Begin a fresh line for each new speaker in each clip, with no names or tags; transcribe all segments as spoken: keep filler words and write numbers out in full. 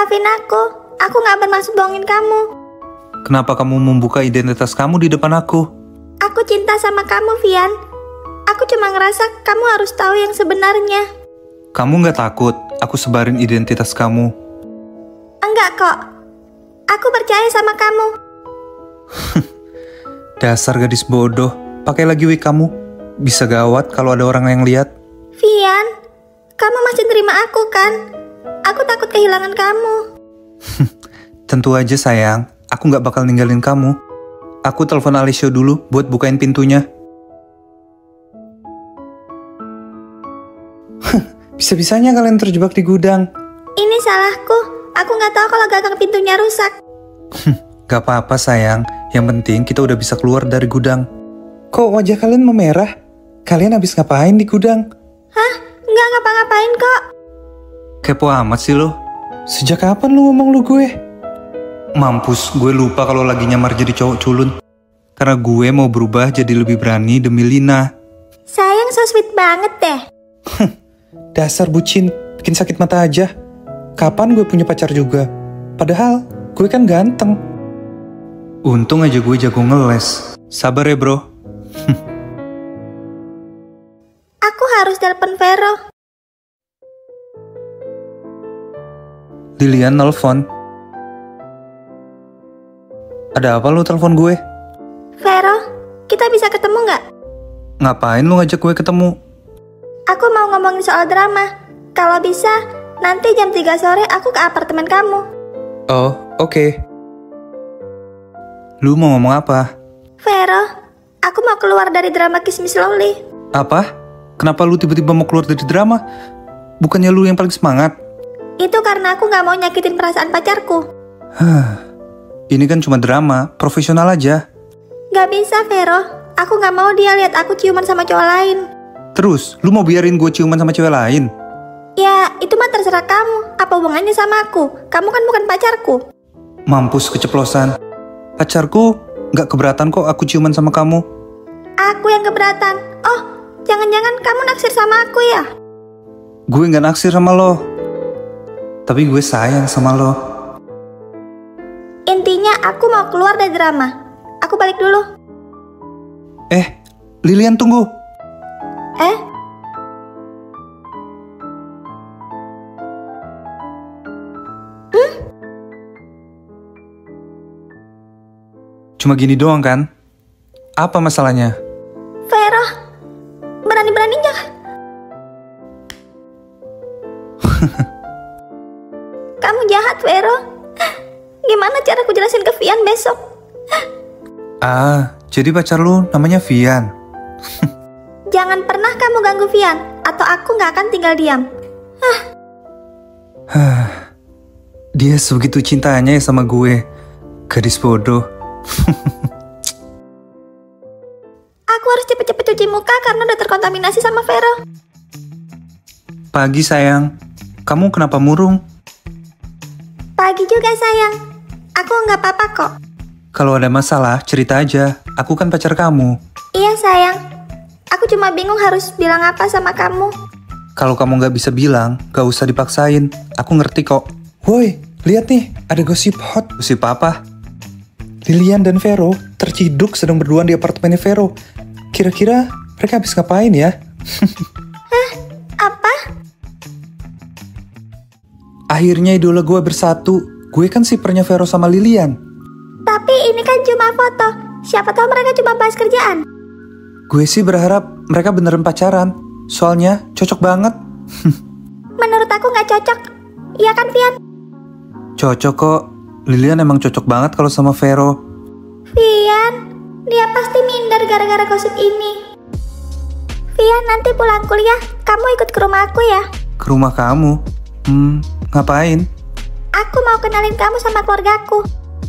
Maafin aku, aku gak bermaksud bohongin kamu.
Kenapa kamu membuka identitas kamu di depan aku?
Aku cinta sama kamu, Vian. Aku cuma ngerasa kamu harus tahu yang sebenarnya.
Kamu gak takut aku sebarin identitas kamu?
Enggak kok. Aku percaya sama kamu.
Dasar gadis bodoh. Pakai lagi wig kamu. Bisa gawat kalau ada orang yang lihat.
Vian, kamu masih terima aku kan? Aku takut kehilangan kamu.
Tentu aja sayang. Aku gak bakal ninggalin kamu. Aku telepon Alessio dulu buat bukain pintunya. Bisa-bisanya kalian terjebak di gudang.
Ini salahku. Aku gak tahu kalau gagang pintunya rusak.
Gak apa-apa sayang. Yang penting kita udah bisa keluar dari gudang. Kok wajah kalian memerah? Kalian habis ngapain di gudang?
Hah? Nggak ngapa-ngapain kok.
Kepo amat sih lo. Sejak kapan lu ngomong lu gue? Mampus, gue lupa kalau lagi nyamar jadi cowok culun. Karena gue mau berubah jadi lebih berani demi Lina.
Sayang, so sweet banget deh.
Dasar bucin, bikin sakit mata aja. Kapan gue punya pacar juga? Padahal gue kan ganteng. Untung aja gue jago ngeles. Sabar ya bro.
Aku harus telepon Vero.
Lilian nelfon. Ada apa lu telepon gue?
Vero, kita bisa ketemu nggak?
Ngapain lu ngajak gue ketemu?
Aku mau ngomongin soal drama. Kalau bisa, nanti jam tiga sore aku ke apartemen kamu.
Oh, oke. Okay. Lu mau ngomong apa?
Vero, aku mau keluar dari drama Kiss Me Slowly.
Apa? Kenapa lu tiba-tiba mau keluar dari drama? Bukannya lu yang paling semangat?
Itu karena aku gak mau nyakitin perasaan pacarku.
Hah, ini kan cuma drama, profesional aja.
Gak bisa, Vero. Aku gak mau dia lihat aku ciuman sama cowok lain.
Terus, lu mau biarin gue ciuman sama cewek lain?
Ya, itu mah terserah kamu. Apa hubungannya sama aku? Kamu kan bukan pacarku.
Mampus keceplosan. Pacarku gak keberatan kok aku ciuman sama kamu.
Aku yang keberatan. Oh, jangan-jangan kamu naksir sama aku ya?
Gue gak naksir sama lo. Tapi gue sayang sama lo.
Intinya aku mau keluar dari drama. Aku balik dulu.
Eh, Lilian tunggu.
Eh? Hmm?
Cuma gini doang kan? Apa masalahnya?
Vero, berani-beraninya. Kamu jahat, Vero. Gimana cara aku jelasin ke Vian besok?
Ah, jadi pacar lu namanya Vian.
Jangan pernah kamu ganggu Vian, atau aku gak akan tinggal diam.
Hah, dia sebegitu cintanya ya sama gue. Gadis bodoh.
Aku harus cepet-cepet cuci muka karena udah terkontaminasi sama Vero.
Pagi sayang, kamu kenapa murung?
Pagi juga sayang. Aku nggak apa-apa kok.
Kalau ada masalah, cerita aja. Aku kan pacar kamu.
Iya sayang. Aku cuma bingung harus bilang apa sama kamu.
Kalau kamu nggak bisa bilang, gak usah dipaksain. Aku ngerti kok. Woi, lihat nih, ada gosip hot. Gosip apa? Lilian dan Vero terciduk sedang berduaan di apartemennya Vero. Kira-kira mereka habis ngapain ya?
Hah? Apa?
Akhirnya idola gue bersatu. Gue kan sipernya Vero sama Lilian.
Tapi ini kan cuma foto. Siapa tahu mereka cuma bahas kerjaan.
Gue sih berharap mereka beneran pacaran. Soalnya cocok banget.
Menurut aku nggak cocok. Iya kan, Vian?
Cocok kok. Lilian emang cocok banget kalau sama Vero.
Vian, dia pasti minder gara-gara gosip ini. Vian, nanti pulang kuliah, kamu ikut ke rumah aku ya.
Ke rumah kamu? Hmm, ngapain?
Aku mau kenalin kamu sama keluargaku.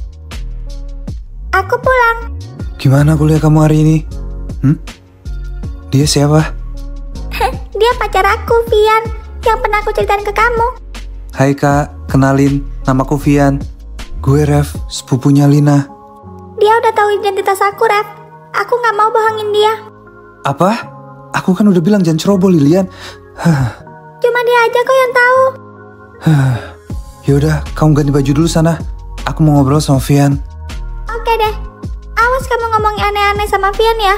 Aku pulang.
Gimana kuliah kamu hari ini? Hmm? Dia siapa?
Dia pacar aku, Vian, yang pernah aku ceritain ke kamu.
Hai kak, kenalin, namaku Vian. Gue Rev, sepupunya Lina.
Dia udah tahu identitas aku, Rev. Aku gak mau bohongin dia.
Apa? Aku kan udah bilang jangan ceroboh, Lilian.
Cuma dia aja kok yang tahu.
Yaudah, kamu ganti baju dulu sana. Aku mau ngobrol sama Vian.
Oke deh. Awas kamu ngomong aneh-aneh sama Vian ya.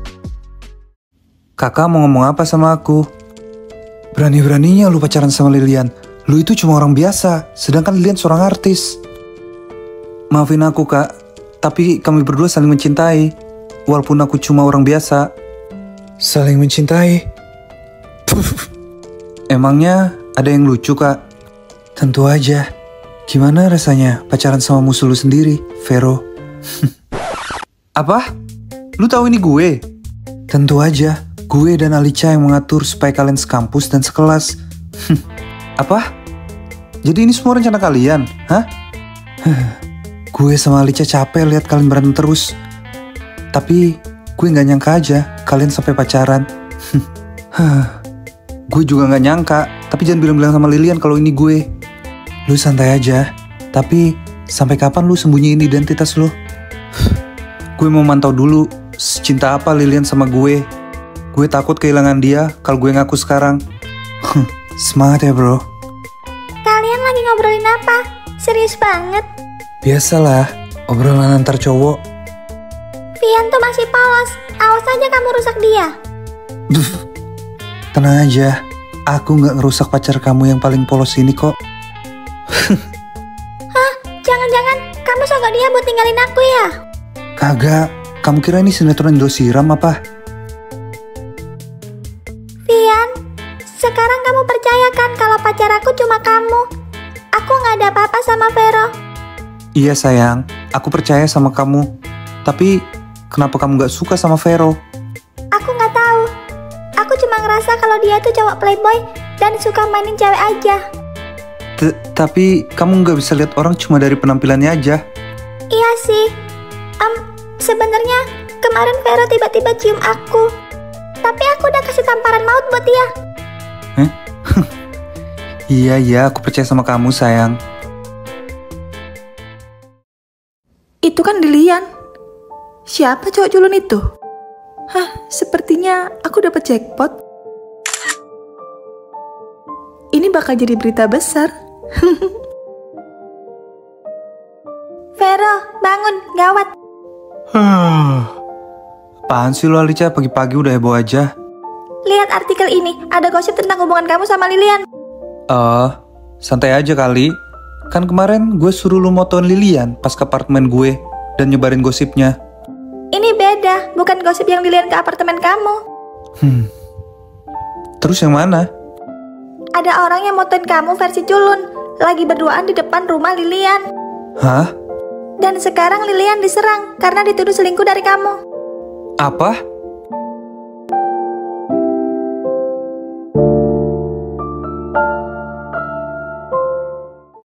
Kakak mau ngomong apa sama aku? Berani-beraninya lu pacaran sama Lilian. Lu itu cuma orang biasa, sedangkan Lilian seorang artis. Maafin aku kak, tapi kami berdua saling mencintai. Walaupun aku cuma orang biasa. Saling mencintai? Emangnya ada yang lucu kak? Tentu aja. Gimana rasanya pacaran sama musuh lu sendiri, Vero? Apa? Lu tahu ini gue? Tentu aja. Gue dan Alicia yang mengatur supaya kalian sekampus dan sekelas. Apa? Jadi ini semua rencana kalian? Hah? Gue sama Alicia capek lihat kalian berantem terus. Tapi gue gak nyangka aja kalian sampai pacaran. Gue juga gak nyangka. Tapi jangan bilang-bilang sama Lilian kalau ini gue. Lu santai aja. Tapi sampai kapan lu sembunyiin identitas lu? Gue mau mantau dulu secinta apa Lilian sama gue. Gue takut kehilangan dia kalau gue ngaku sekarang. Semangat ya bro.
Kalian lagi ngobrolin apa? Serius banget?
Biasalah, obrolan antar cowok.
Vian tuh masih polos. Awas aja kamu rusak dia.
Duh, tenang aja. Aku gak ngerusak pacar kamu yang paling polos ini kok.
Hah? Jangan-jangan kamu sogok dia buat tinggalin aku ya?
Kagak. Kamu kira ini sinetron Indosiar apa?
Vian, sekarang kamu percaya kan kalau pacar aku cuma kamu? Aku gak ada apa-apa sama Vero.
Iya sayang, aku percaya sama kamu. Tapi kenapa kamu gak suka sama Vero?
Aku gak tahu. Aku cuma ngerasa kalau dia tuh cowok playboy dan suka mainin cewek aja.
T- Tapi kamu gak bisa lihat orang cuma dari penampilannya aja.
Iya sih. Um, sebenarnya kemarin Vero tiba-tiba cium aku. Tapi aku udah kasih tamparan maut buat dia.
Hah? Iya, iya, aku percaya sama kamu, sayang.
Itu kan Lilian. Siapa cowok culun itu? Hah, sepertinya aku dapat jackpot. Ini bakal jadi berita besar.
Vero, bangun, gawat.
Apaan sih lo Alicia, pagi-pagi udah heboh aja?
Lihat artikel ini, ada gosip tentang hubungan kamu sama Lilian.
Oh, santai aja kali. Kan kemarin gue suruh lu motoin Lilian pas ke apartemen gue dan nyebarin gosipnya.
Ini beda, bukan gosip yang Lilian ke apartemen kamu.
Hmm. Terus yang mana?
Ada orang yang motoin kamu versi culun, lagi berduaan di depan rumah Lilian.
Hah?
Dan sekarang Lilian diserang karena dituduh selingkuh dari kamu.
Apa?